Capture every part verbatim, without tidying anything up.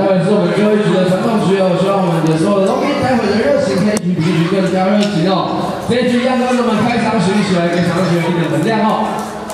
待会是我们最后一局的传统曲哦，希望我们的所有的农民待会的热情可以比比局更加热情哦。这一局一样跟我们开场曲一起来给场上学员一点能量哦。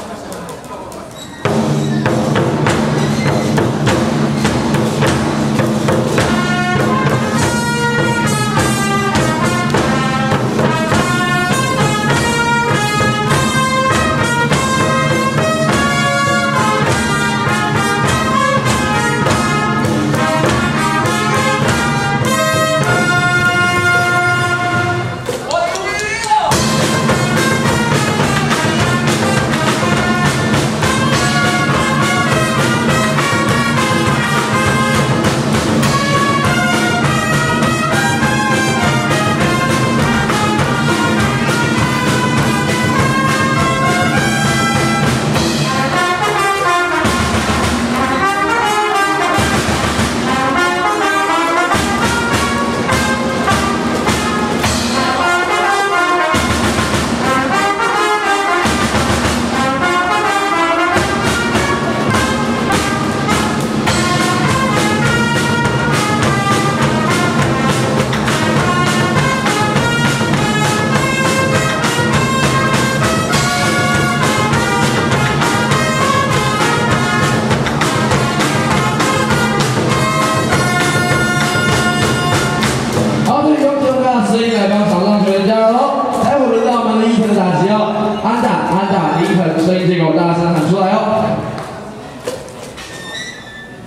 声音来帮场上球员加油喽！待会轮到我们的伊藤打击哦，安打安打，伊藤声音这个大声喊出来哦！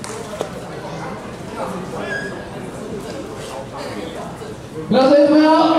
不要声音，怎么样？